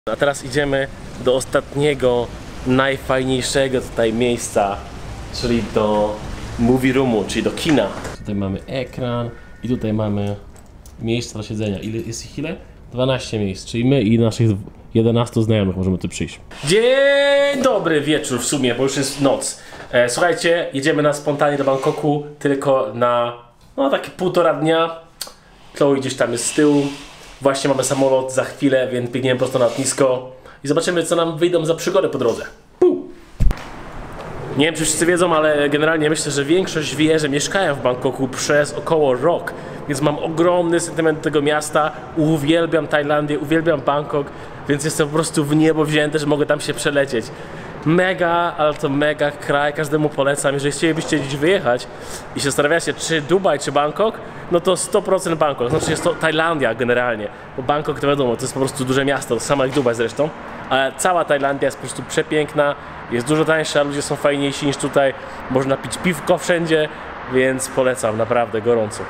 A teraz idziemy do ostatniego, najfajniejszego tutaj miejsca, czyli do movie roomu, czyli do kina. Tutaj mamy ekran i tutaj mamy miejsca do siedzenia. Jest ich ile? 12 miejsc, czyli my i naszych 11 znajomych możemy tu przyjść. Dzień dobry wieczór w sumie, bo już jest noc. Słuchajcie, jedziemy na spontanie do Bangkoku, tylko na takie 1,5 dnia. Chloe gdzieś tam jest z tyłu. Właśnie mamy samolot za chwilę, więc biegniemy prosto na lotnisko i zobaczymy, co nam wyjdą za przygody po drodze. Nie wiem, czy wszyscy wiedzą, ale generalnie myślę, że większość wie, że mieszkają w Bangkoku przez około rok. Więc mam ogromny sentyment do tego miasta. Uwielbiam Tajlandię, uwielbiam Bangkok, więc jestem po prostu w niebo wzięty, że mogę tam się przelecieć. Mega, ale to mega kraj, każdemu polecam. Jeżeli chcielibyście gdzieś wyjechać i się zastanawiacie, czy Dubaj, czy Bangkok, no to 100% Bangkok. Znaczy jest to Tajlandia generalnie, bo Bangkok to wiadomo, to jest po prostu duże miasto, to samo jak Dubaj zresztą. Ale cała Tajlandia jest po prostu przepiękna, jest dużo tańsza, ludzie są fajniejsi niż tutaj. Można pić piwko wszędzie, więc polecam, naprawdę gorąco.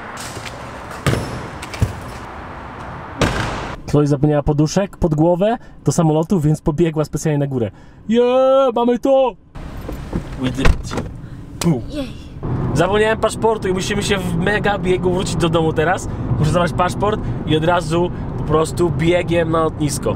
Chloe zapomniała poduszek pod głowę do samolotu, więc pobiegła specjalnie na górę. Mamy to! We did it. Zapomniałem paszportu i musimy się w mega biegu wrócić do domu teraz. Muszę zabrać paszport i od razu po prostu biegiem na lotnisko.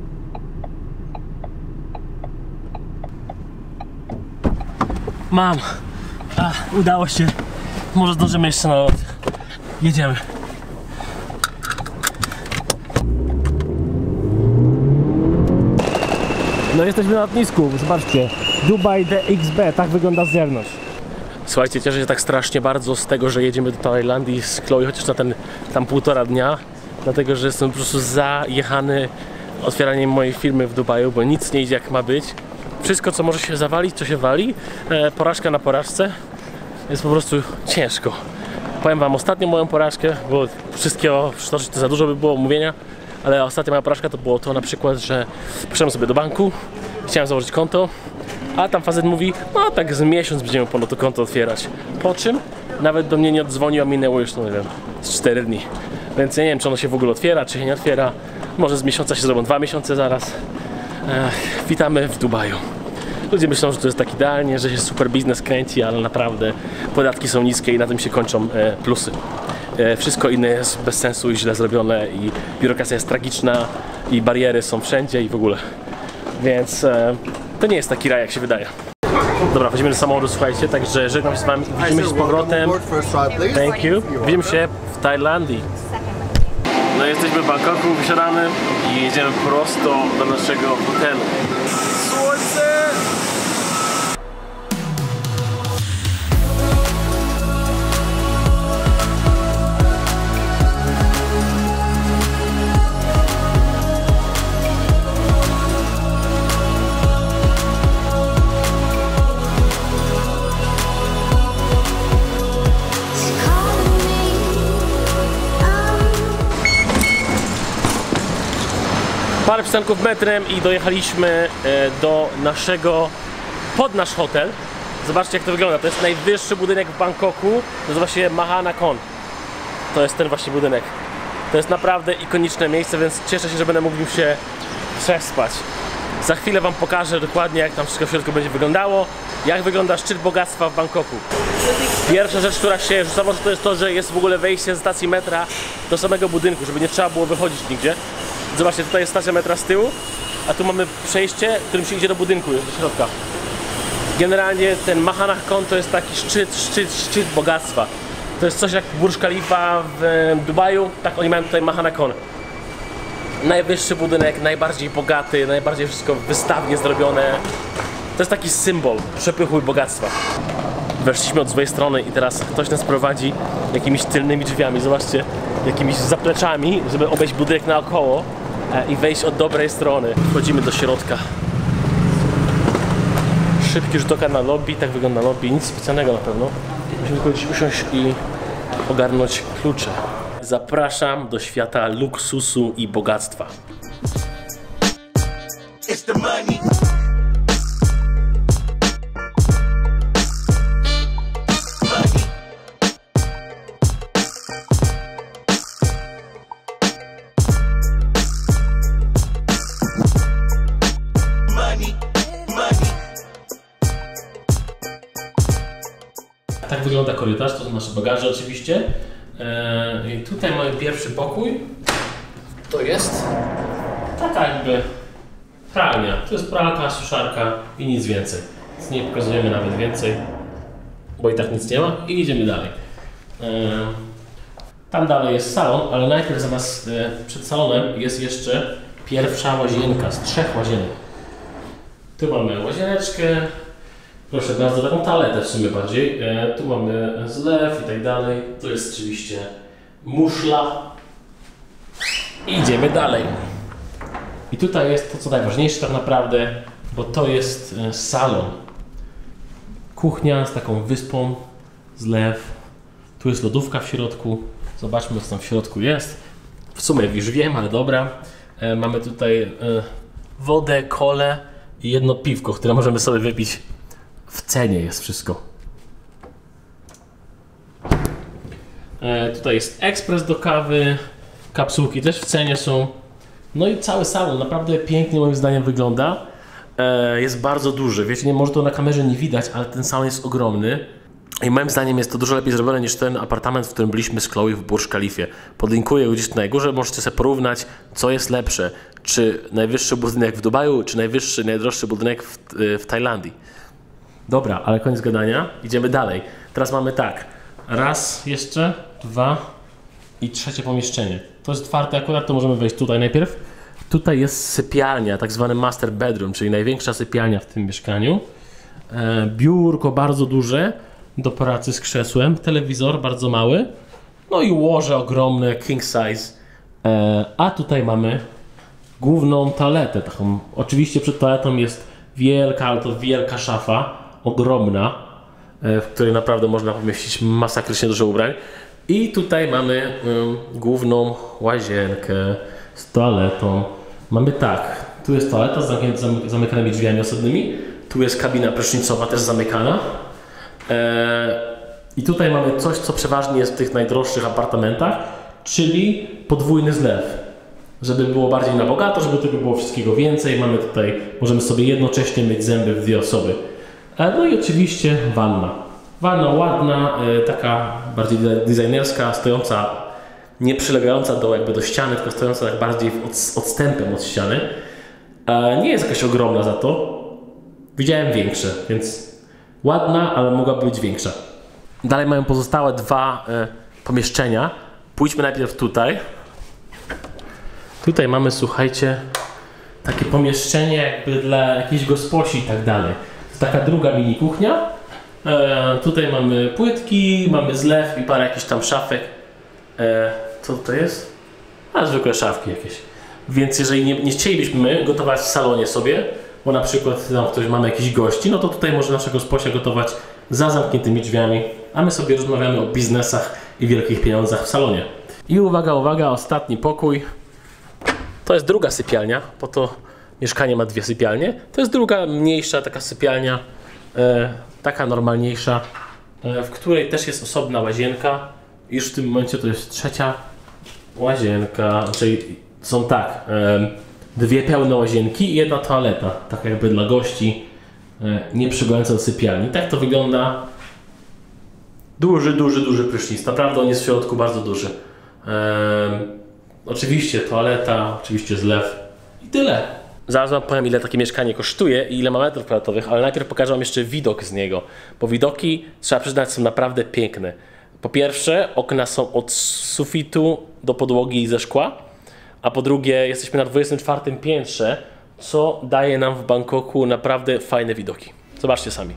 Mam! Udało się. Może zdążymy jeszcze na lot. Jedziemy. No jesteśmy na lotnisku, zobaczcie. Dubai DXB, tak wygląda z zewnątrz. Słuchajcie, cieszę się tak strasznie bardzo z tego, że jedziemy do Tajlandii z Chloe, chociaż na ten tam 1,5 dnia. Dlatego, że jestem po prostu zajechany otwieraniem mojej firmy w Dubaju, bo nic nie idzie jak ma być. Wszystko, co może się zawalić, to się wali. Porażka na porażce. Jest po prostu ciężko. Powiem wam ostatnią moją porażkę, bo wszystkiego przytoczyć to za dużo by było mówienia. Ale ostatnia moja porażka to było to na przykład, że poszedłem sobie do banku, chciałem założyć konto, a tam facet mówi, no tak z miesiąc będziemy ponad to konto otwierać. Po czym nawet do mnie nie oddzwonił, a minęło już, no nie wiem, z 4 dni. Więc ja nie wiem, czy ono się w ogóle otwiera, czy się nie otwiera. Może z miesiąca się zrobią 2 miesiące zaraz. Witamy w Dubaju. Ludzie myślą, że to jest tak idealnie, że się super biznes kręci, ale naprawdę podatki są niskie i na tym się kończą plusy. Wszystko inne jest bez sensu i źle zrobione i biurokracja jest tragiczna i bariery są wszędzie i w ogóle. Więc to nie jest taki raj, jak się wydaje. Dobra, wchodzimy do samochodu, słuchajcie, także żegnam się z wami. Widzimy się z powrotem. Thank you. Widzimy się w Tajlandii. No jesteśmy w Bangkoku, wysiadamy i jedziemy prosto do naszego hotelu. Słońce! Parę przystanków metrem i dojechaliśmy pod nasz hotel. Zobaczcie, jak to wygląda. To jest najwyższy budynek w Bangkoku. Nazywa się Mahanakon. To jest ten właśnie budynek. To jest naprawdę ikoniczne miejsce, więc cieszę się, że będę mógł się przespać. Za chwilę wam pokażę dokładnie, jak tam wszystko w środku będzie wyglądało. Jak wygląda szczyt bogactwa w Bangkoku. Pierwsza rzecz, która się rzuca, to jest to, że jest w ogóle wejście ze stacji metra do samego budynku, żeby nie trzeba było wychodzić nigdzie. Zobaczcie, tutaj jest stacja metra z tyłu, a tu mamy przejście, którym się idzie do budynku, do środka. Generalnie ten Mahanakon to jest taki szczyt bogactwa. To jest coś jak Burj Khalifa w Dubaju, tak oni mają tutaj Mahanakon. Najwyższy budynek, najbardziej bogaty, najbardziej wszystko wystawnie zrobione. To jest taki symbol przepychu i bogactwa. Weszliśmy od złej strony i teraz ktoś nas prowadzi jakimiś tylnymi drzwiami, zobaczcie, jakimiś zapleczami, żeby obejść budynek naokoło i wejść od dobrej strony. Wchodzimy do środka. Szybki rzut oka na lobby, tak wygląda lobby, nic specjalnego na pewno. Musimy tylko gdzieś usiąść i ogarnąć klucze. Zapraszam do świata luksusu i bogactwa. wygląda korytarz, to są nasze bagaże oczywiście. I tutaj mamy pierwszy pokój. To jest taka jakby pralnia. To jest pralka, suszarka i nic więcej. Więc nie pokazujemy nawet więcej, bo i tak nic nie ma. I idziemy dalej. Tam dalej jest salon, ale najpierw zamiast przed salonem jest jeszcze pierwsza łazienka z 3 łazienek. Tu mamy łazieneczkę, proszę bardzo, taką toaletę w sumie bardziej. Tu mamy zlew i tak dalej. Tu jest oczywiście muszla. I idziemy dalej. I tutaj jest to, co najważniejsze tak naprawdę, bo to jest salon. Kuchnia z taką wyspą, zlew. Tu jest lodówka w środku. Zobaczmy, co tam w środku jest. W sumie już wiem, ale dobra. Mamy tutaj wodę, kolę i jedno piwko, które możemy sobie wypić. W cenie jest wszystko. Tutaj jest ekspres do kawy. Kapsułki też w cenie są. No i cały salon naprawdę pięknie moim zdaniem wygląda. Jest bardzo duży. Wiecie, może to na kamerze nie widać, ale ten salon jest ogromny. I moim zdaniem jest to dużo lepiej zrobione niż ten apartament, w którym byliśmy z Chloe w Burj Khalifie. Podlinkuję gdzieś tu na górze, możecie sobie porównać, co jest lepsze. Czy najwyższy budynek w Dubaju, czy najwyższy, najdroższy budynek w Tajlandii. Dobra, ale koniec gadania. Idziemy dalej. Teraz mamy tak. Raz, jeszcze, 2 i 3 pomieszczenie. To jest otwarte akurat, to możemy wejść tutaj najpierw. Tutaj jest sypialnia, tak zwany master bedroom, czyli największa sypialnia w tym mieszkaniu. Biurko bardzo duże do pracy z krzesłem, telewizor bardzo mały, no i łoże ogromne, king size. A tutaj mamy główną toaletę. Taką, oczywiście przed toaletą jest wielka, ale to wielka szafa, ogromna, w której naprawdę można pomieścić masakrycznie dużo ubrań. I tutaj mamy główną łazienkę z toaletą. Mamy tak, tu jest toaleta z zamykanymi drzwiami osobnymi, tu jest kabina prysznicowa też zamykana. I tutaj mamy coś, co przeważnie jest w tych najdroższych apartamentach, czyli podwójny zlew. Żeby było bardziej na bogato, żeby tego było wszystkiego więcej. Mamy tutaj, możemy sobie jednocześnie myć zęby w 2 osoby. No i oczywiście wanna. Wanna ładna, taka bardziej designerska, stojąca, nie przylegająca do ściany, tylko stojąca tak bardziej odstępem od ściany. Nie jest jakaś ogromna za to. Widziałem większe, więc ładna, ale mogłaby być większa. Dalej mają pozostałe 2 pomieszczenia. Pójdźmy najpierw tutaj. Tutaj mamy, słuchajcie, takie pomieszczenie jakby dla jakiejś gosposi i tak dalej. To taka druga mini kuchnia. Tutaj mamy płytki, mamy zlew i parę jakichś tam szafek. Co to jest? Zwykłe szafki jakieś. Więc jeżeli nie chcielibyśmy gotować w salonie sobie, bo na przykład tam ktoś mamy jakichś gości, no to tutaj może nasza gosposia gotować za zamkniętymi drzwiami, a my sobie rozmawiamy o biznesach i wielkich pieniądzach w salonie. I uwaga, uwaga, ostatni pokój. To jest druga sypialnia, bo to mieszkanie ma 2 sypialnie. To jest druga, mniejsza taka sypialnia, taka normalniejsza, w której też jest osobna łazienka. Już w tym momencie to jest 3. łazienka, czyli są tak, 2 pełne łazienki i 1 toaleta, tak jakby dla gości, nie przybywająca do sypialni. Tak to wygląda. Duży prysznic, naprawdę on jest w środku bardzo duży. Oczywiście toaleta, oczywiście zlew i tyle. Zaraz wam powiem, ile takie mieszkanie kosztuje i ile ma metrów kwadratowych, ale najpierw pokażę wam jeszcze widok z niego, bo widoki, trzeba przyznać, są naprawdę piękne. Po pierwsze, okna są od sufitu do podłogi ze szkła, a po drugie, jesteśmy na 24. piętrze, co daje nam w Bangkoku naprawdę fajne widoki. Zobaczcie sami.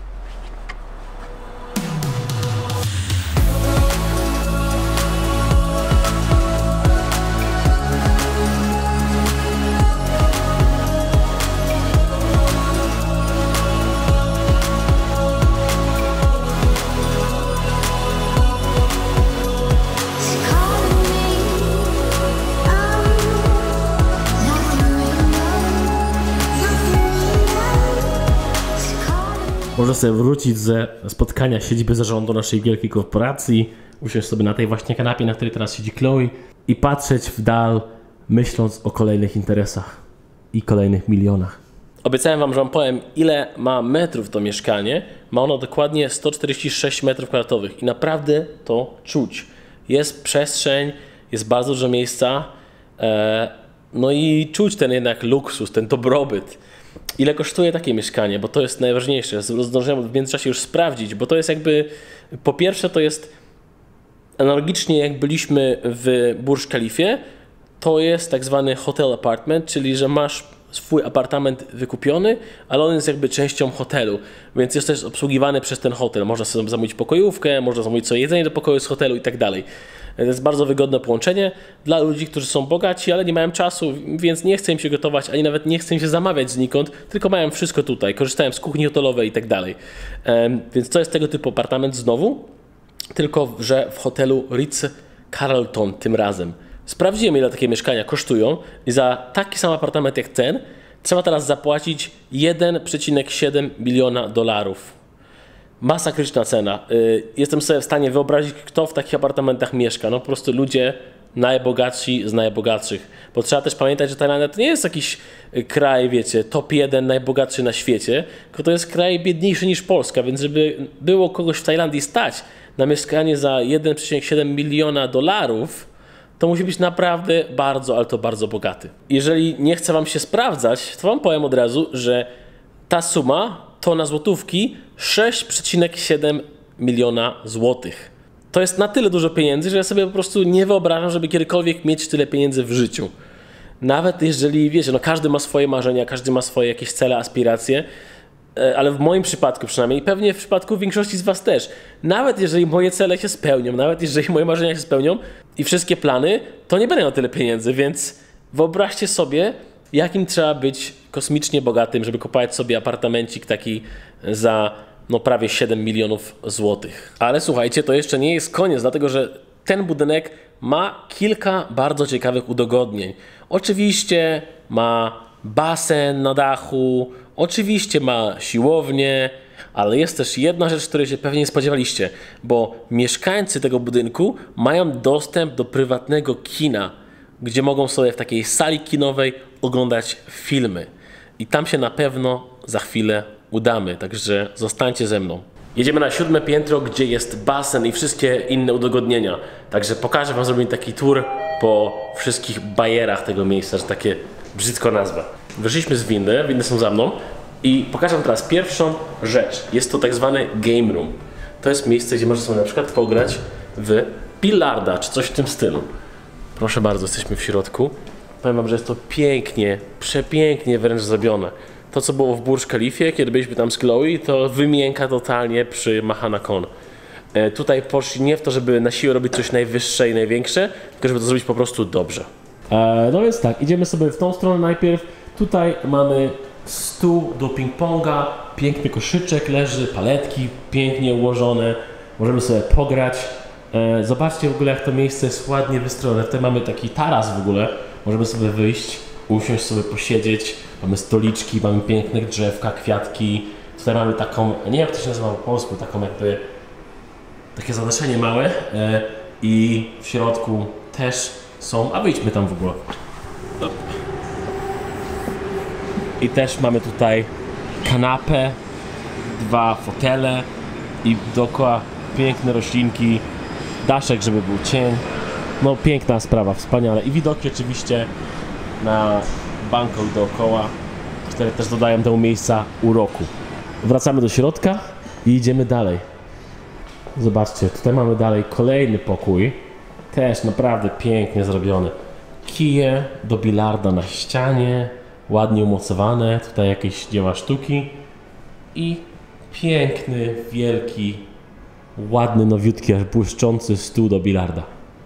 Można sobie wrócić ze spotkania siedziby zarządu naszej wielkiej korporacji, usiąść sobie na tej właśnie kanapie, na której teraz siedzi Chloe i patrzeć w dal, myśląc o kolejnych interesach i kolejnych milionach. Obiecałem wam, że wam powiem, ile ma metrów to mieszkanie. Ma ono dokładnie 146 metrów kwadratowych i naprawdę to czuć. Jest przestrzeń, jest bardzo dużo miejsca, no i czuć ten jednak luksus, ten dobrobyt. Ile kosztuje takie mieszkanie, bo to jest najważniejsze. Zdążyłem w międzyczasie już sprawdzić, bo to jest jakby, po pierwsze to jest analogicznie jak byliśmy w Burj Khalifie, to jest tak zwany hotel apartment, czyli że masz swój apartament wykupiony, ale on jest jakby częścią hotelu, więc jest też obsługiwany przez ten hotel. Można sobie zamówić pokojówkę, można zamówić sobie jedzenie do pokoju z hotelu i tak dalej. To jest bardzo wygodne połączenie dla ludzi, którzy są bogaci, ale nie mają czasu, więc nie chcę im się gotować, ani nawet nie chcę im się zamawiać znikąd, tylko mają wszystko tutaj. Korzystałem z kuchni hotelowej i tak dalej. Więc to jest tego typu apartament znowu, tylko że w hotelu Ritz-Carlton tym razem. Sprawdziłem, ile takie mieszkania kosztują i za taki sam apartament jak ten trzeba teraz zapłacić 1,7 biliona dolarów. Masakryczna cena. Jestem sobie w stanie wyobrazić, kto w takich apartamentach mieszka. No po prostu ludzie najbogatsi z najbogatszych. Bo trzeba też pamiętać, że Tajlandia to nie jest jakiś kraj, wiecie, top 1 najbogatszy na świecie, tylko to jest kraj biedniejszy niż Polska, więc żeby było kogoś w Tajlandii stać na mieszkanie za 1,7 miliona dolarów, to musi być naprawdę bardzo, ale to bardzo bogaty. Jeżeli nie chce wam się sprawdzać, to wam powiem od razu, że ta suma to na złotówki 6,7 miliona złotych. To jest na tyle dużo pieniędzy, że ja sobie po prostu nie wyobrażam, żeby kiedykolwiek mieć tyle pieniędzy w życiu. Nawet jeżeli, wiecie, no każdy ma swoje marzenia, każdy ma swoje jakieś cele, aspiracje, ale w moim przypadku przynajmniej, pewnie w przypadku większości z was też, nawet jeżeli moje cele się spełnią, nawet jeżeli moje marzenia się spełnią i wszystkie plany, to nie będę miał tyle pieniędzy, więc wyobraźcie sobie, jakim trzeba być kosmicznie bogatym, żeby kupować sobie apartamencik taki za no prawie 7 milionów złotych. Ale słuchajcie, to jeszcze nie jest koniec, dlatego że ten budynek ma kilka bardzo ciekawych udogodnień. Oczywiście ma basen na dachu, oczywiście ma siłownię, ale jest też jedna rzecz, której się pewnie nie spodziewaliście, bo mieszkańcy tego budynku mają dostęp do prywatnego kina, gdzie mogą sobie w takiej sali kinowej oglądać filmy. I tam się na pewno za chwilę udamy, także zostańcie ze mną. Jedziemy na 7. piętro, gdzie jest basen i wszystkie inne udogodnienia. Także pokażę wam, zrobić taki tour po wszystkich bajerach tego miejsca, że takie brzydko nazwę. Wyszliśmy z windy są za mną i pokażę wam teraz pierwszą rzecz. Jest to tak zwany game room. To jest miejsce, gdzie można sobie na przykład pograć w billarda, czy coś w tym stylu. Proszę bardzo, jesteśmy w środku. Powiem wam, że jest to pięknie, przepięknie wręcz zrobione. To, co było w Burj Khalifie, kiedy byliśmy tam z Chloe, to wymienka totalnie przy Mahana Kon. Tutaj poszli nie w to, żeby na siłę robić coś najwyższe i największe, tylko żeby to zrobić po prostu dobrze. No więc tak, idziemy sobie w tą stronę najpierw. Tutaj mamy stół do ping-ponga, piękny koszyczek leży, paletki pięknie ułożone. Możemy sobie pograć. Zobaczcie w ogóle, jak to miejsce jest ładnie wystrojone. Tutaj mamy taki taras w ogóle. Możemy sobie wyjść, usiąść sobie, posiedzieć. Mamy stoliczki, mamy piękne drzewka, kwiatki. Tutaj mamy taką, nie wiem jak to się nazywa po polsku, taką jakby takie zadaszenie małe i w środku też są, a wyjdźmy tam w ogóle. I też mamy tutaj kanapę, 2 fotele i dookoła piękne roślinki, daszek, żeby był cień. No piękna sprawa, wspaniale. I widoki oczywiście na Bangkok dookoła, które też dodają temu miejsca uroku. Wracamy do środka i idziemy dalej. Zobaczcie, tutaj mamy dalej kolejny pokój. Też naprawdę pięknie zrobiony. Kije do bilarda na ścianie, ładnie umocowane. Tutaj jakieś dzieła sztuki. I piękny, wielki, ładny, nowiutki, aż błyszczący stół do bilarda.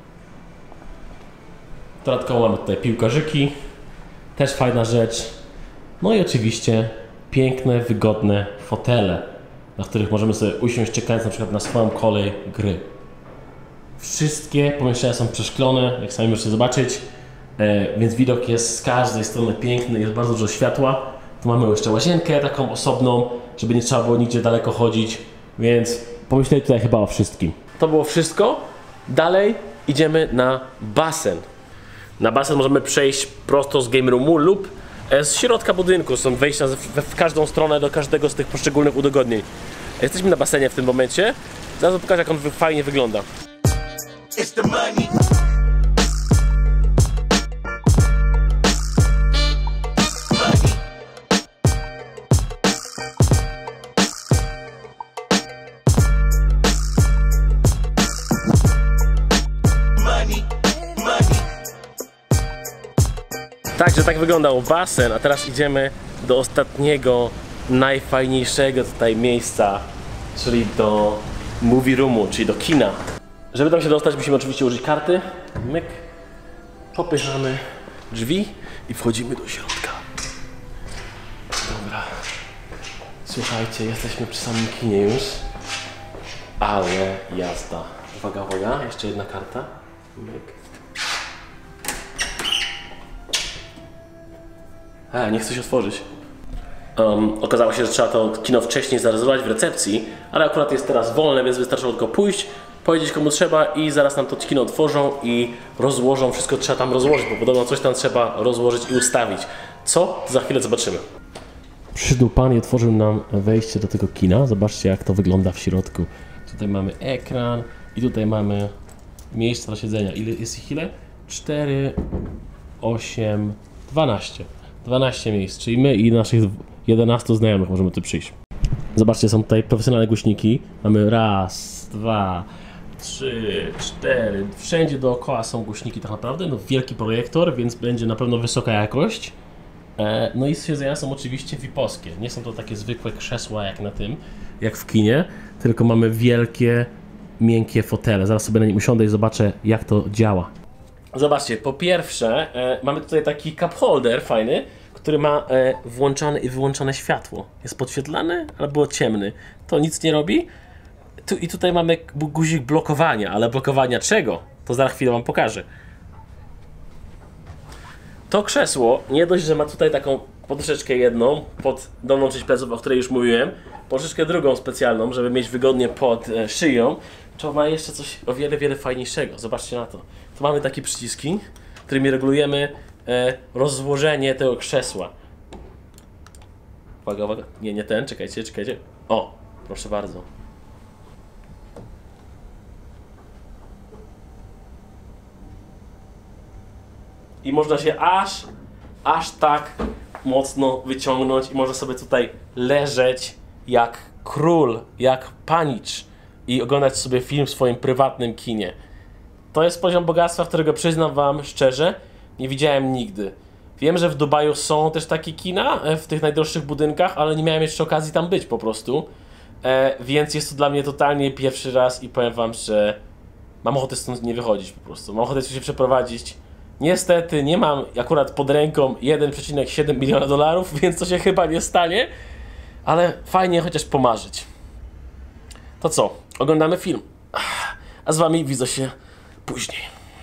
Dodatkowo mamy tutaj piłkarzyki. Też fajna rzecz. No i oczywiście piękne, wygodne fotele, na których możemy sobie usiąść, czekając na przykład na swoją kolej gry. Wszystkie pomieszczenia są przeszklone, jak sami możecie zobaczyć, więc widok jest z każdej strony piękny, jest bardzo dużo światła. Tu mamy jeszcze łazienkę taką osobną, żeby nie trzeba było nigdzie daleko chodzić, więc pomyśleli tutaj chyba o wszystkim. To było wszystko. Dalej idziemy na basen. Na basen możemy przejść prosto z game roomu lub Z środka budynku są wejścia w każdą stronę do każdego z tych poszczególnych udogodnień. Jesteśmy na basenie w tym momencie. Zaraz pokażę, jak on fajnie wygląda. Także tak wyglądał basen, a teraz idziemy do ostatniego, najfajniejszego tutaj miejsca, czyli do movie roomu, czyli do kina. Żeby tam się dostać, musimy oczywiście użyć karty. Myk. Popychamy drzwi i wchodzimy do środka. Dobra. Słuchajcie, jesteśmy przy samym kinie już. Ale jazda. Uwaga, uwaga, jeszcze jedna karta. Myk. Nie chce się otworzyć. Okazało się, że trzeba to kino wcześniej zarezerwować w recepcji, ale akurat jest teraz wolne, więc wystarczyło tylko pójść, powiedzieć komu trzeba i zaraz nam to kino otworzą i rozłożą. Wszystko trzeba tam rozłożyć, bo podobno coś tam trzeba rozłożyć i ustawić. Co? Za chwilę zobaczymy. Przyszedł pan i otworzył nam wejście do tego kina. Zobaczcie, jak to wygląda w środku. Tutaj mamy ekran i tutaj mamy miejsca do siedzenia. Jest ich ile? 4, 8, 12. 12 miejsc, czyli my i naszych 11 znajomych możemy tu przyjść. Zobaczcie, są tutaj profesjonalne głośniki. Mamy raz, 2, 3, 4. Wszędzie dookoła są głośniki tak naprawdę. No, wielki projektor, więc będzie na pewno wysoka jakość. No i siedzenia są oczywiście VIP-owskie. Nie są to takie zwykłe krzesła jak na tym, jak w kinie, tylko mamy wielkie, miękkie fotele. Zaraz sobie na nim usiądę i zobaczę, jak to działa. Zobaczcie, po pierwsze mamy tutaj taki cup holder fajny, który ma włączane i wyłączone światło. Jest podświetlany albo ciemny. To nic nie robi. I tutaj mamy guzik blokowania, ale blokowania czego? To za chwilę wam pokażę. To krzesło, nie dość, że ma tutaj taką poduszeczkę jedną pod dolną część pleców, o której już mówiłem, poduszeczkę drugą specjalną, żeby mieć wygodnie pod szyją, to ma jeszcze coś o wiele, wiele fajniejszego. Zobaczcie na to. Tu mamy takie przyciski, którymi regulujemy rozłożenie tego krzesła. Uwaga, uwaga. Nie ten, czekajcie, czekajcie. O, proszę bardzo. I można się aż tak mocno wyciągnąć i można sobie tutaj leżeć jak król, jak panicz i oglądać sobie film w swoim prywatnym kinie. To jest poziom bogactwa, którego przyznam wam szczerze, nie widziałem nigdy. Wiem, że w Dubaju są też takie kina w tych najdroższych budynkach, ale nie miałem jeszcze okazji tam być po prostu. Więc jest to dla mnie totalnie pierwszy raz i powiem wam, że mam ochotę stąd nie wychodzić po prostu. Mam ochotę się przeprowadzić. Niestety nie mam akurat pod ręką 1,7 miliona dolarów, więc to się chyba nie stanie. Ale fajnie chociaż pomarzyć. To co? Oglądamy film. A z wami widzę się później.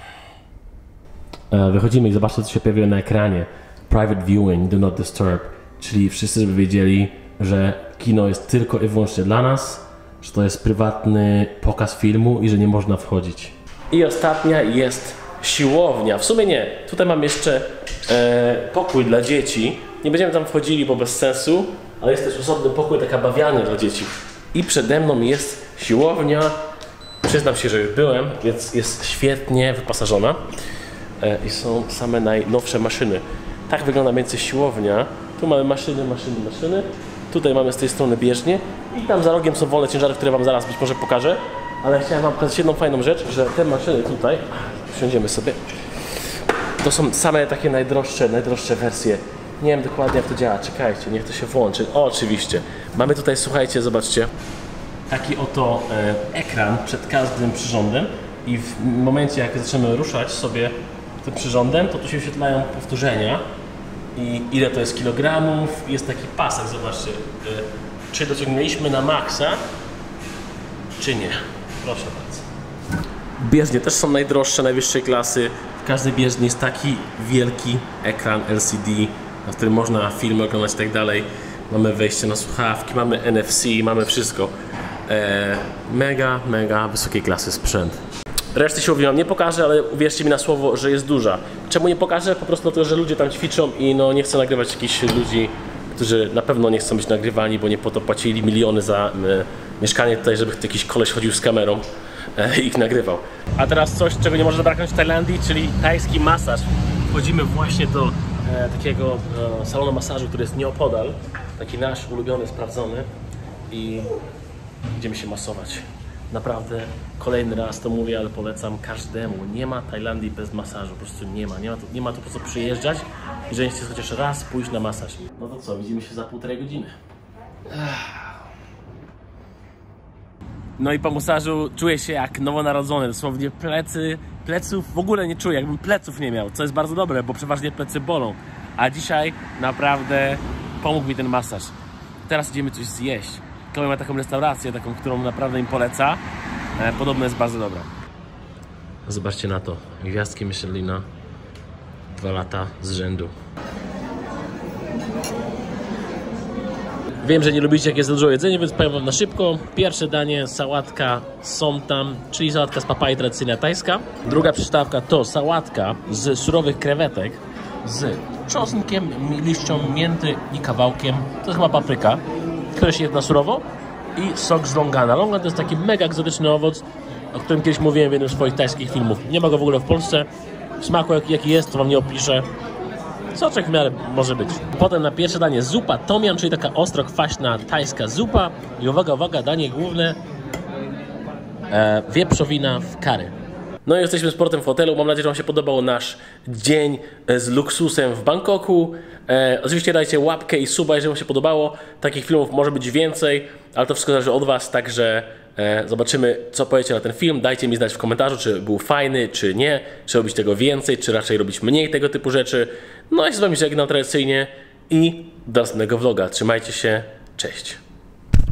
Wychodzimy i zobaczcie, co się pojawiło na ekranie. Private viewing, do not disturb. Czyli wszyscy, żeby wiedzieli, że kino jest tylko i wyłącznie dla nas, że to jest prywatny pokaz filmu i że nie można wchodzić. I ostatnia jest siłownia. W sumie nie. Tutaj mam jeszcze pokój dla dzieci. Nie będziemy tam wchodzili, bo bez sensu, ale jest też osobny pokój, taka bawialnia dla dzieci. I przede mną jest siłownia. Przyznam się, że już byłem, więc jest świetnie wyposażona. I są same najnowsze maszyny. Tak wygląda mniej więcej siłownia. Tu mamy maszyny. Tutaj mamy z tej strony bieżnie. I tam za rogiem są wolne ciężary, które wam zaraz być może pokażę. Ale chciałem wam pokazać jedną fajną rzecz, że te maszyny tutaj, usiądziemy sobie, to są same takie najdroższe wersje. Nie wiem dokładnie, jak to działa. Czekajcie, niech to się włączy. O, oczywiście. Mamy tutaj, słuchajcie, zobaczcie, taki oto ekran przed każdym przyrządem i w momencie, jak zaczniemy ruszać sobie tym przyrządem, to tu się wyświetlają powtórzenia i ile to jest kilogramów. Jest taki pasek, zobaczcie, czy dociągnęliśmy na maksa, czy nie. Proszę bardzo. Bieżnie też są najdroższe, najwyższej klasy. W każdej bieżni jest taki wielki ekran LCD, na którym można filmy oglądać i tak dalej. Mamy wejście na słuchawki, mamy NFC, mamy wszystko. Mega wysokiej klasy sprzęt. Reszty siłowni wam nie pokażę, ale uwierzcie mi na słowo, że jest duża. Czemu nie pokażę? Po prostu dlatego, że ludzie tam ćwiczą i no nie chcę nagrywać jakichś ludzi, którzy na pewno nie chcą być nagrywani, bo nie po to płacili miliony za mieszkanie tutaj, żeby jakiś koleś chodził z kamerą i ich nagrywał. A teraz coś, czego nie może zabraknąć w Tajlandii, czyli tajski masaż. Wchodzimy właśnie do takiego salonu masażu, który jest nieopodal. Taki nasz ulubiony, sprawdzony. I idziemy się masować. Naprawdę, kolejny raz to mówię, ale polecam każdemu. Nie ma Tajlandii bez masażu, po prostu nie ma. Nie ma tu po co przyjeżdżać, jeżeli chcesz chociaż raz pójść na masaż. No to co, widzimy się za 1,5 godziny. No i po masażu czuję się jak nowonarodzony, dosłownie pleców w ogóle nie czuję, jakbym pleców nie miał, co jest bardzo dobre, bo przeważnie plecy bolą. A dzisiaj naprawdę pomógł mi ten masaż. Teraz idziemy coś zjeść. Chloe ma taką restaurację, taką, którą naprawdę im poleca. Podobno jest bardzo dobra. Zobaczcie na to. Gwiazdki Michelina. 2 lata z rzędu. Wiem, że nie lubicie, jak jest dużo jedzenia, więc powiem wam na szybko. Pierwsze danie, sałatka somtam, czyli sałatka z papai tradycyjna tajska. Druga przystawka to sałatka z surowych krewetek z czosnkiem, liścią mięty i kawałkiem. To jest chyba papryka, która się je na surowo. I sok z longana. Longan to jest taki mega egzotyczny owoc, o którym kiedyś mówiłem w jednym z swoich tajskich filmów. Nie ma go w ogóle w Polsce. W smaku jaki jest, to wam nie opiszę. Soczek w miarę może być. Potem na pierwsze danie zupa tom yum, czyli taka ostro kwaśna tajska zupa. I uwaga, uwaga, danie główne, wieprzowina w curry. No i jesteśmy z portem w hotelu. Mam nadzieję, że wam się podobał nasz dzień z luksusem w Bangkoku. Oczywiście dajcie łapkę i suba, jeżeli wam się podobało. Takich filmów może być więcej, ale to wszystko zależy od was, także zobaczymy, co powiecie na ten film. Dajcie mi znać w komentarzu, czy był fajny, czy nie, czy robić tego więcej, czy raczej robić mniej tego typu rzeczy. No i z wami żegnam tradycyjnie i do następnego vloga. Trzymajcie się, cześć.